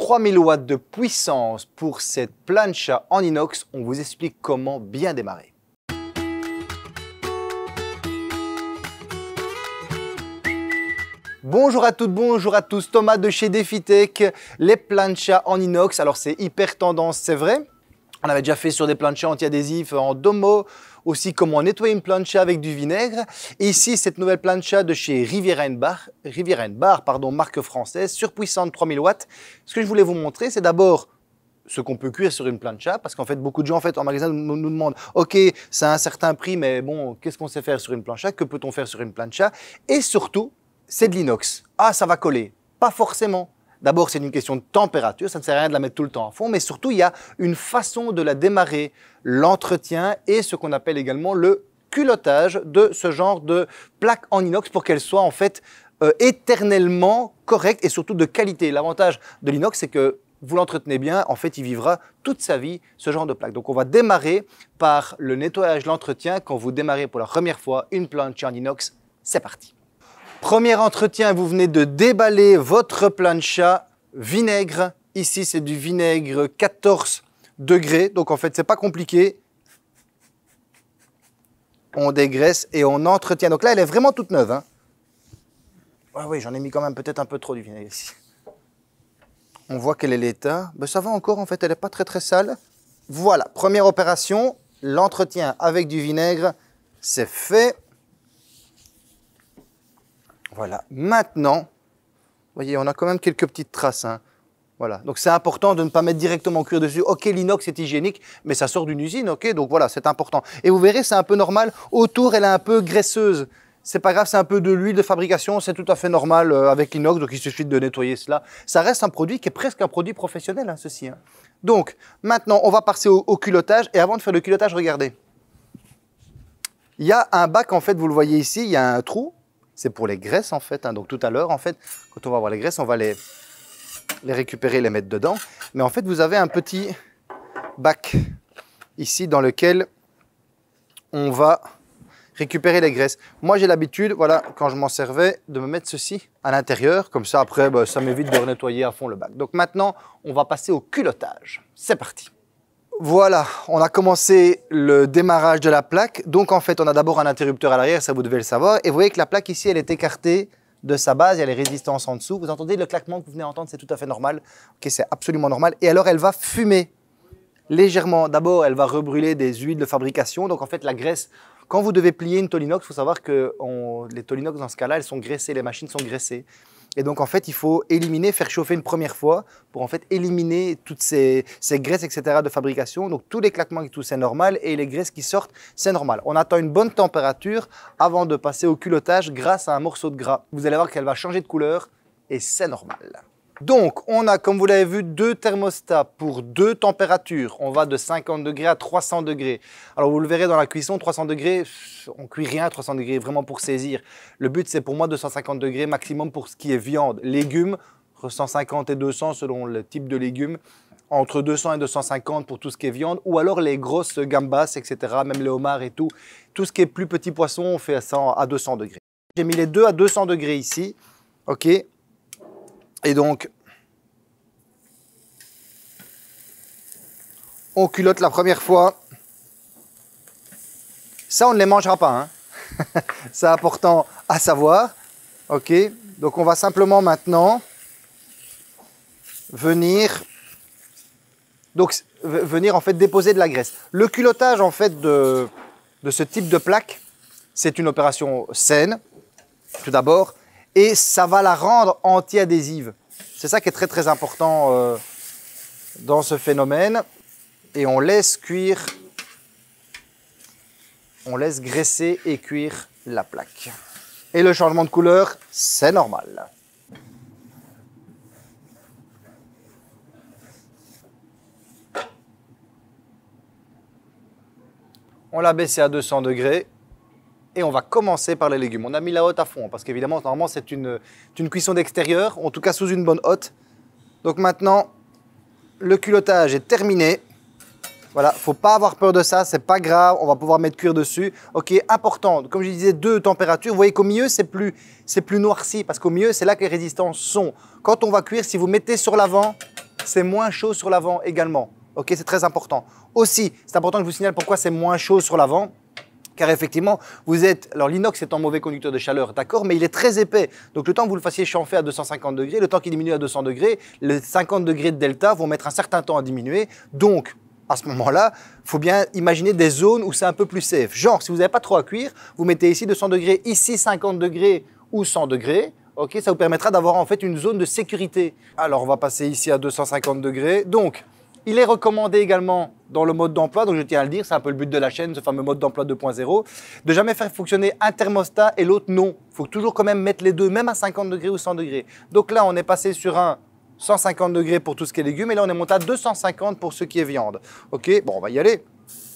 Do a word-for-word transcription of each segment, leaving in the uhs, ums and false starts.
trois mille watts de puissance pour cette plancha en inox. On vous explique comment bien démarrer. Bonjour à toutes, bonjour à tous, Thomas de chez DefiTech, les planchas en inox. Alors c'est hyper tendance, c'est vrai. On avait déjà fait sur des planchas anti-adhésifs en domo, aussi comment nettoyer une plancha avec du vinaigre. Et ici, cette nouvelle plancha de chez Riviera Bar, Riviera Bar, pardon, marque française, surpuissante trois mille watts. Ce que je voulais vous montrer, c'est d'abord ce qu'on peut cuire sur une plancha, parce qu'en fait, beaucoup de gens en, fait, en magasin nous, nous demandent « Ok, c'est un certain prix, mais bon, qu'est-ce qu'on sait faire sur une plancha? Que peut-on faire sur une plancha ?» Et surtout, c'est de l'inox. Ah, ça va coller. Pas forcément. D'abord, c'est une question de température, ça ne sert à rien de la mettre tout le temps à fond, mais surtout, il y a une façon de la démarrer, l'entretien et ce qu'on appelle également le culottage de ce genre de plaque en inox pour qu'elle soit en fait euh, éternellement correcte et surtout de qualité. L'avantage de l'inox, c'est que vous l'entretenez bien, en fait, il vivra toute sa vie, ce genre de plaque. Donc, on va démarrer par le nettoyage, l'entretien. Quand vous démarrez pour la première fois une plancha en inox, c'est parti. Premier entretien, vous venez de déballer votre plancha vinaigre. Ici, c'est du vinaigre quatorze degrés. Donc, en fait, c'est pas compliqué. On dégraisse et on entretient. Donc là, elle est vraiment toute neuve. Hein. Ouais, oui, j'en ai mis quand même peut-être un peu trop du vinaigre ici. On voit quel est l'état. Ben, ça va encore, en fait, elle n'est pas très, très sale. Voilà, première opération. L'entretien avec du vinaigre, c'est fait. Voilà, maintenant, vous voyez, on a quand même quelques petites traces. Hein. Voilà, donc c'est important de ne pas mettre directement cuire dessus. Ok, l'inox est hygiénique, mais ça sort d'une usine, ok, donc voilà, c'est important. Et vous verrez, c'est un peu normal. Autour, elle est un peu graisseuse. C'est pas grave, c'est un peu de l'huile de fabrication, c'est tout à fait normal euh, avec l'inox, donc il suffit de nettoyer cela. Ça reste un produit qui est presque un produit professionnel, hein, ceci. Hein. Donc, maintenant, on va passer au, au culottage. Et avant de faire le culottage, regardez. Il y a un bac, en fait, vous le voyez ici, il y a un trou. C'est pour les graisses, en fait. Hein. Donc, tout à l'heure, en fait, quand on va avoir les graisses, on va les, les récupérer, les mettre dedans. Mais en fait, vous avez un petit bac ici dans lequel on va récupérer les graisses. Moi, j'ai l'habitude, voilà, quand je m'en servais, de me mettre ceci à l'intérieur. Comme ça, après, bah, ça m'évite de renettoyer à fond le bac. Donc, maintenant, on va passer au culottage. C'est parti. Voilà, on a commencé le démarrage de la plaque. Donc, en fait, on a d'abord un interrupteur à l'arrière, ça vous devez le savoir. Et vous voyez que la plaque ici, elle est écartée de sa base. Il y a les résistances en dessous. Vous entendez le claquement que vous venez d'entendre, c'est tout à fait normal. Ok, c'est absolument normal. Et alors, elle va fumer légèrement. D'abord, elle va rebrûler des huiles de fabrication. Donc, en fait, la graisse, quand vous devez plier une tôle inox, il faut savoir que on, les tôles inox, dans ce cas-là, elles sont graissées. Les machines sont graissées. Et donc, en fait, il faut éliminer, faire chauffer une première fois pour en fait éliminer toutes ces, ces graisses, et cetera de fabrication. Donc, tous les claquements et tout, c'est normal. Et les graisses qui sortent, c'est normal. On attend une bonne température avant de passer au culottage grâce à un morceau de gras. Vous allez voir qu'elle va changer de couleur et c'est normal. Donc, on a, comme vous l'avez vu, deux thermostats pour deux températures. On va de cinquante degrés à trois cents degrés. Alors, vous le verrez dans la cuisson, trois cents degrés, on ne cuit rien à trois cents degrés, vraiment pour saisir. Le but, c'est pour moi deux cent cinquante degrés maximum pour ce qui est viande. Légumes, cent cinquante et deux cents selon le type de légumes. Entre deux cents et deux cent cinquante pour tout ce qui est viande. Ou alors les grosses gambas, et cetera, même les homards et tout. Tout ce qui est plus petit poisson, on fait à deux cents degrés. J'ai mis les deux à deux cents degrés ici. OK. Et donc, on culotte la première fois. Ça, on ne les mangera pas. Hein. C'est important à savoir. OK. Donc, on va simplement maintenant venir, donc, venir en fait déposer de la graisse. Le culottage en fait de, de ce type de plaque, c'est une opération saine, tout d'abord. Et ça va la rendre anti-adhésive. C'est ça qui est très très important euh, dans ce phénomène. Et on laisse cuire, on laisse graisser et cuire la plaque. Et le changement de couleur, c'est normal. On l'a baissé à deux cents degrés. Et on va commencer par les légumes. On a mis la hotte à fond parce qu'évidemment, normalement, c'est une, une cuisson d'extérieur, en tout cas sous une bonne hotte. Donc maintenant, le culottage est terminé. Voilà, faut pas avoir peur de ça, c'est pas grave, on va pouvoir mettre cuire dessus. Ok, important, comme je disais, deux températures. Vous voyez qu'au milieu, c'est plus, c'est plus noirci parce qu'au milieu, c'est là que les résistances sont. Quand on va cuire, si vous mettez sur l'avant, c'est moins chaud sur l'avant également. Ok, c'est très important. Aussi, c'est important que je vous signale pourquoi c'est moins chaud sur l'avant. Car effectivement, vous êtes... Alors l'inox est un mauvais conducteur de chaleur, d'accord, mais il est très épais. Donc le temps que vous le fassiez chauffer à deux cent cinquante degrés, le temps qu'il diminue à deux cents degrés, les cinquante degrés de delta vont mettre un certain temps à diminuer. Donc, à ce moment-là, il faut bien imaginer des zones où c'est un peu plus safe. Genre, si vous n'avez pas trop à cuire, vous mettez ici deux cents degrés, ici cinquante degrés ou cent degrés. Ok, ça vous permettra d'avoir en fait une zone de sécurité. Alors, on va passer ici à deux cent cinquante degrés. Donc, il est recommandé également dans le mode d'emploi, donc je tiens à le dire, c'est un peu le but de la chaîne, ce fameux mode d'emploi deux point zéro, de jamais faire fonctionner un thermostat et l'autre non. Il faut toujours quand même mettre les deux, même à cinquante degrés ou cent degrés. Donc là, on est passé sur un cent cinquante degrés pour tout ce qui est légumes, et là, on est monté à deux cent cinquante pour ce qui est viande. Ok, bon, on va y aller.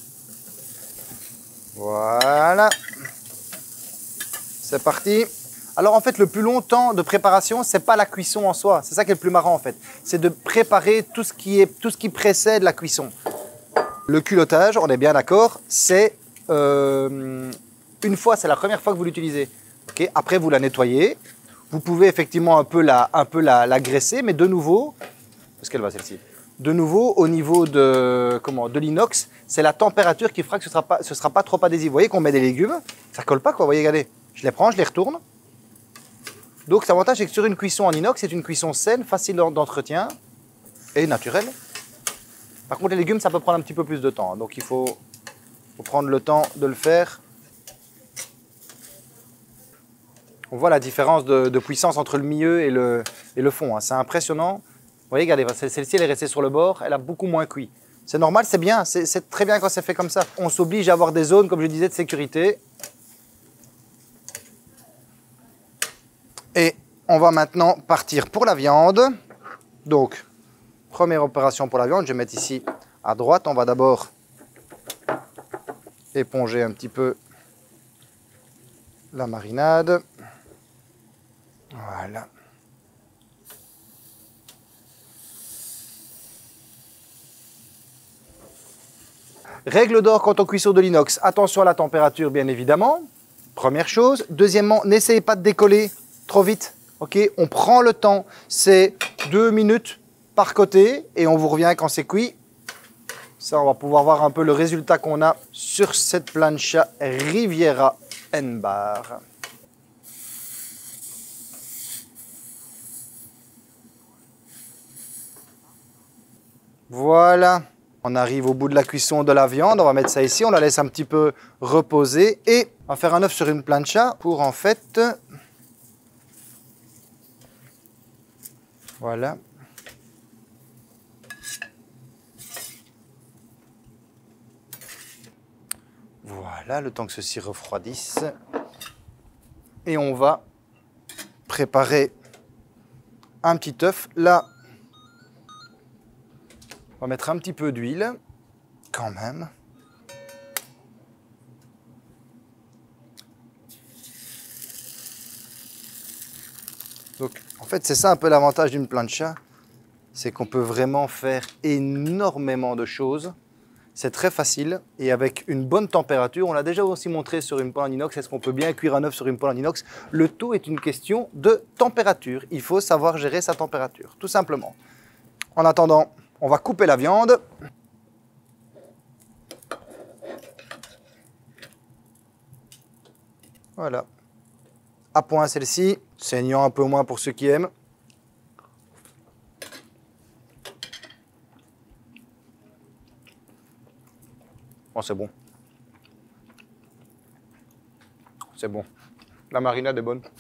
Voilà. C'est parti. Alors en fait, le plus long temps de préparation, c'est pas la cuisson en soi. C'est ça qui est le plus marrant en fait. C'est de préparer tout ce qui est, tout ce qui précède la cuisson. Le culottage, on est bien d'accord, c'est euh, une fois, c'est la première fois que vous l'utilisez. Okay, après, vous la nettoyez. Vous pouvez effectivement un peu la, un peu la, la graisser, mais de nouveau, parce qu'elle va celle-ci. De nouveau, au niveau de, comment, de l'inox, c'est la température qui fera que ce ne sera pas, ce sera pas trop adhésif. Vous voyez qu'on met des légumes, ça colle pas quoi. Vous voyez, regardez, je les prends, je les retourne. Donc, l'avantage, c'est que sur une cuisson en inox, c'est une cuisson saine, facile d'entretien et naturelle. Par contre, les légumes, ça peut prendre un petit peu plus de temps. Donc, il faut, faut prendre le temps de le faire. On voit la différence de, de puissance entre le milieu et le, et le fond. Hein. C'est impressionnant. Vous voyez, regardez, celle-ci, elle est restée sur le bord. Elle a beaucoup moins cuit. C'est normal, c'est bien. C'est très bien quand c'est fait comme ça. On s'oblige à avoir des zones, comme je disais, de sécurité. Et on va maintenant partir pour la viande. Donc, première opération pour la viande, je vais mettre ici à droite. On va d'abord éponger un petit peu la marinade. Voilà. Règle d'or quant au cuisson de l'inox. Attention à la température, bien évidemment. Première chose. Deuxièmement, n'essayez pas de décoller trop vite, ok? On prend le temps, c'est deux minutes par côté et on vous revient quand c'est cuit. Ça, on va pouvoir voir un peu le résultat qu'on a sur cette plancha Riviera N-Bar. Voilà, on arrive au bout de la cuisson de la viande. On va mettre ça ici, on la laisse un petit peu reposer et on va faire un œuf sur une plancha pour en fait... Voilà. Voilà, le temps que ceci refroidisse. Et on va préparer un petit œuf. Là, on va mettre un petit peu d'huile, quand même. Donc, en fait, c'est ça un peu l'avantage d'une plancha, c'est qu'on peut vraiment faire énormément de choses. C'est très facile et avec une bonne température, on l'a déjà aussi montré sur une poêle en inox, est-ce qu'on peut bien cuire un œuf sur une poêle en inox? Le tout est une question de température. Il faut savoir gérer sa température, tout simplement. En attendant, on va couper la viande. Voilà. À point celle-ci, saignant un peu moins pour ceux qui aiment. Oh, c'est bon. C'est bon. La marinade est bonne.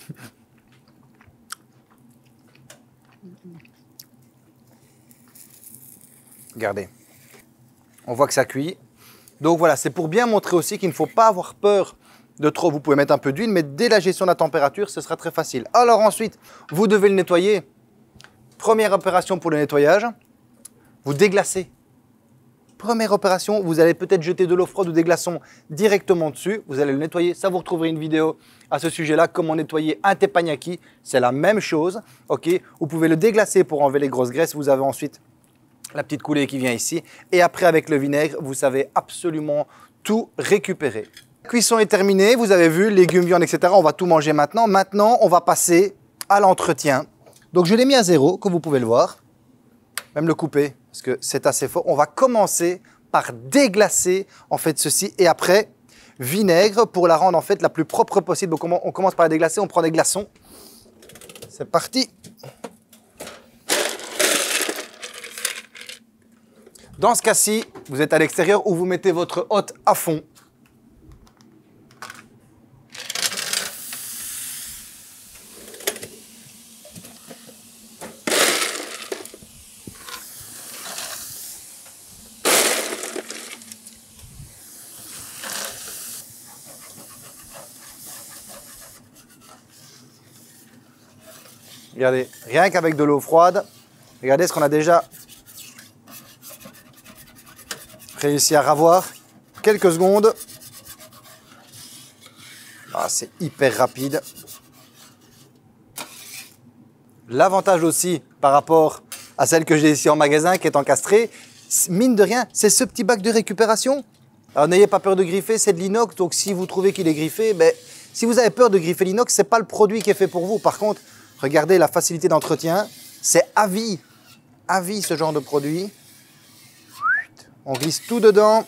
Regardez. On voit que ça cuit. Donc voilà, c'est pour bien montrer aussi qu'il ne faut pas avoir peur de trop. Vous pouvez mettre un peu d'huile, mais dès la gestion de la température, ce sera très facile. Alors ensuite, vous devez le nettoyer. Première opération pour le nettoyage, vous déglacez. Première opération, vous allez peut-être jeter de l'eau froide ou des glaçons directement dessus. Vous allez le nettoyer. Ça, vous retrouverez une vidéo à ce sujet-là, comment nettoyer un teppanyaki. C'est la même chose. Okay, vous pouvez le déglacer pour enlever les grosses graisses. Vous avez ensuite la petite coulée qui vient ici. Et après, avec le vinaigre, vous savez absolument tout récupérer. La cuisson est terminée. Vous avez vu, légumes, viande, et cetera. On va tout manger maintenant. Maintenant, on va passer à l'entretien. Donc, je l'ai mis à zéro, comme vous pouvez le voir. même le couper, parce que c'est assez fort. On va commencer par déglacer en fait ceci et après vinaigre pour la rendre en fait la plus propre possible. Donc on commence par la déglacer, on prend des glaçons. C'est parti. Dans ce cas-ci, vous êtes à l'extérieur où vous mettez votre hotte à fond. Regardez, rien qu'avec de l'eau froide, regardez ce qu'on a déjà réussi à ravoir. Quelques secondes. Ah, c'est hyper rapide. L'avantage aussi par rapport à celle que j'ai ici en magasin qui est encastrée, mine de rien, c'est ce petit bac de récupération. Alors n'ayez pas peur de griffer, c'est de l'inox, donc si vous trouvez qu'il est griffé, ben, si vous avez peur de griffer l'inox, ce n'est pas le produit qui est fait pour vous. Par contre, regardez la facilité d'entretien, c'est à vie, à vie ce genre de produit. On glisse tout dedans.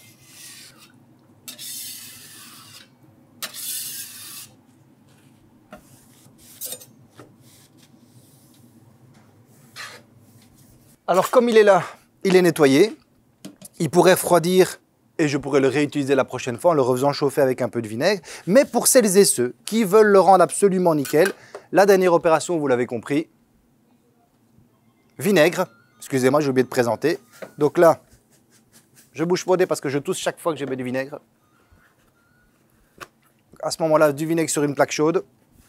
Alors comme il est là, il est nettoyé, il pourrait refroidir et je pourrais le réutiliser la prochaine fois en le refaisant chauffer avec un peu de vinaigre. Mais pour celles et ceux qui veulent le rendre absolument nickel, la dernière opération, vous l'avez compris, vinaigre. Excusez-moi, j'ai oublié de présenter. Donc là, je bouge pas parce que je tousse chaque fois que je mets du vinaigre. À ce moment-là, du vinaigre sur une plaque chaude.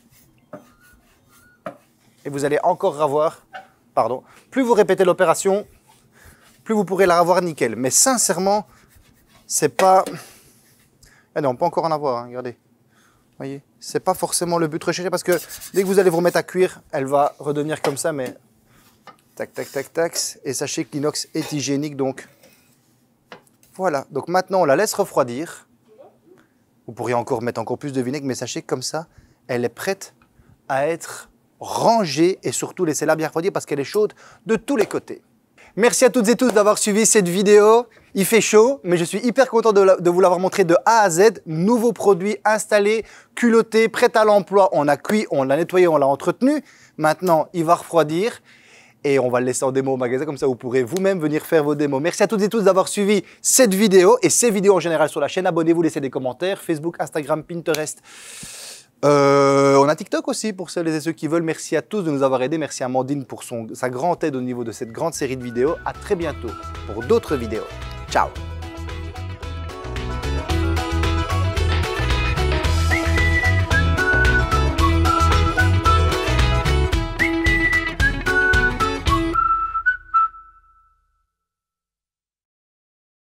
Et vous allez encore avoir, pardon, plus vous répétez l'opération, plus vous pourrez la avoir nickel. Mais sincèrement, c'est pas... Ah non, on peut encore en avoir, hein, regardez. Voyez, c'est pas forcément le but recherché parce que dès que vous allez vous remettre à cuire, elle va redevenir comme ça, mais tac, tac, tac, tac. Et sachez que l'inox est hygiénique, donc voilà. Donc maintenant, on la laisse refroidir. Vous pourriez encore mettre encore plus de vinaigre, mais sachez que comme ça, elle est prête à être rangée et surtout laissez-la bien refroidir parce qu'elle est chaude de tous les côtés. Merci à toutes et tous d'avoir suivi cette vidéo. Il fait chaud, mais je suis hyper content de, la, de vous l'avoir montré de A à Z. Nouveau produit installé, culotté, prêt à l'emploi. On a cuit, on l'a nettoyé, on l'a entretenu. Maintenant, il va refroidir et on va le laisser en démo au magasin. Comme ça, vous pourrez vous-même venir faire vos démos. Merci à toutes et tous d'avoir suivi cette vidéo et ces vidéos en général sur la chaîne. Abonnez-vous, laissez des commentaires. Facebook, Instagram, Pinterest. Euh, on a TikTok aussi pour celles et ceux qui veulent. Merci à tous de nous avoir aidés. Merci à Amandine pour son, sa grande aide au niveau de cette grande série de vidéos. À très bientôt pour d'autres vidéos. Ciao!